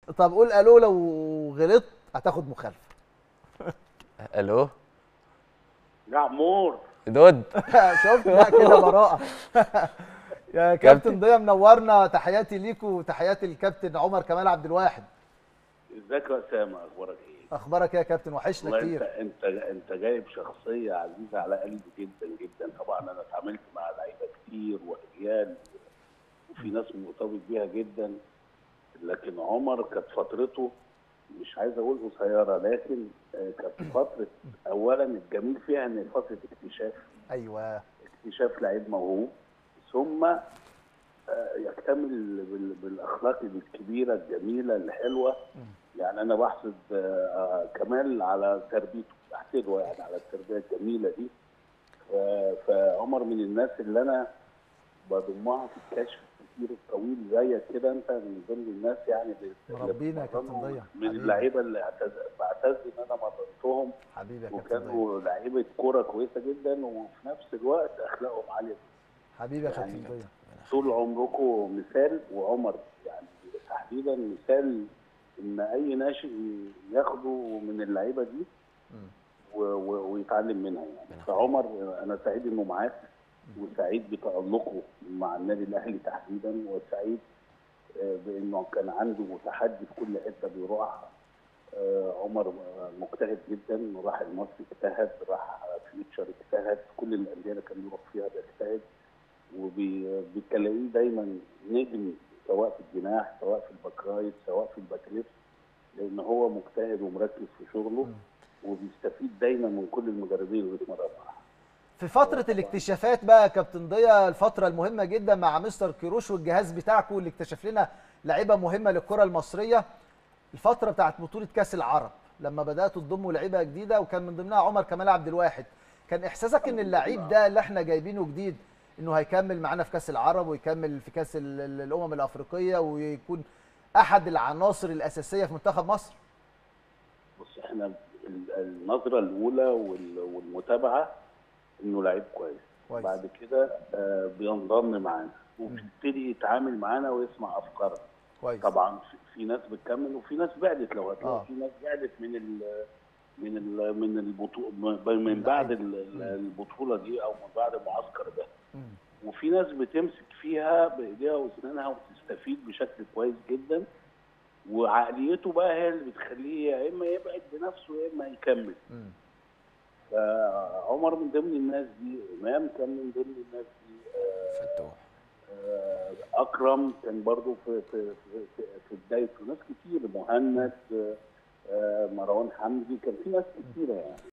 طب قول الو لو غلطت هتاخد مخالفه. الو. يا عمور. دود. شفت بقى كده براءه. يا كابتن كابتن. ضياء منورنا، تحياتي ليكوا وتحياتي للكابتن عمر كمال عبد الواحد. ازيك يا اسامه، اخبارك ايه؟ اخبارك ايه يا كابتن؟ وحشنا والله انت كتير. انت جايب شخصيه عزيزه على قلبي جدا جدا. طبعا انا اتعاملت مع لعيبه كتير واجيال، وفي ناس مرتبط بيها جدا، لكن عمر كانت فترته مش عايز اقول قصيره، لكن كانت فتره اولا الجميل فيها ان فتره اكتشاف، ايوه. اكتشاف لعيب موهوب، ثم يكتمل بالاخلاق الكبيره الجميله الحلوه. يعني انا بحسد كمال على تربيته، بحسده يعني على التربيه الجميله دي. فعمر من الناس اللي انا بضمها في الكشف كتير الطويل زيك كده، انت من ضمن الناس يعني اللي مربينا يا كابتن بتمرنوا، ضياء من حبيبي. اللعيبه اللي بعتز ان انا مرنتهم، حبيبي يا كابتن ضياء. وكانوا لعيبه كوره كويسه جدا، وفي نفس الوقت اخلاقهم عاليه. حبيبي يا يعني كابتن ضياء. طول عمركم مثال، وعمر يعني تحديدا مثال ان اي ناشئ ياخده من اللعيبه دي ويتعلم منها. يعني فعمر انا سعيد انه معاك، وسعيد بتألقه مع النادي الاهلي تحديدا، وسعيد بانه كان عنده تحدي في كل حته بيروحها. عمر مجتهد جدا، راح المصري اجتهد، راح فيوتشر اجتهد، كل الانديه اللي كان بيروح فيها بيجتهد، وبتلاقيه دايما نجم، سواء في الجناح سواء في الباك رايت سواء في الباك ليفت، لان هو مجتهد ومركز في شغله، وبيستفيد دايما من كل المدربين اللي بيتمرن معاهم. في فترة الاكتشافات بقى يا كابتن ضياء، الفترة المهمة جدا مع مستر كيروش والجهاز بتاعكم اللي اكتشف لنا لعيبة مهمة للكرة المصرية، الفترة بتاعت بطولة كأس العرب لما بدأتوا تضموا لعيبة جديدة وكان من ضمنها عمر كمال عبد الواحد، كان إحساسك إن اللعيب ده اللي احنا جايبينه جديد إنه هيكمل معانا في كأس العرب ويكمل في كأس الأمم الأفريقية ويكون أحد العناصر الأساسية في منتخب مصر؟ بص، احنا النظره الاولى والمتابعه انه لعيب كويس. كويس. بعد كده بينضم معانا وبيبتدي يتعامل معانا ويسمع افكارنا. كويس. طبعا في ناس بتكمل وفي ناس بعدت، لو هتلاقي في ناس بعدت من البطوله، من بعد البطوله دي او من بعد المعسكر ده، وفي ناس بتمسك فيها بايديها واسنانها وتستفيد بشكل كويس جدا، وعقليته بقى هي اللي بتخليه يا اما يبعد بنفسه يا اما يكمل. فعمر من ضمن الناس دي، امام كان من ضمن الناس دي، فتوح. اكرم كان برضو في بدايته، ناس كتير، مهند، مروان حمدي، كان في ناس كتيره يعني.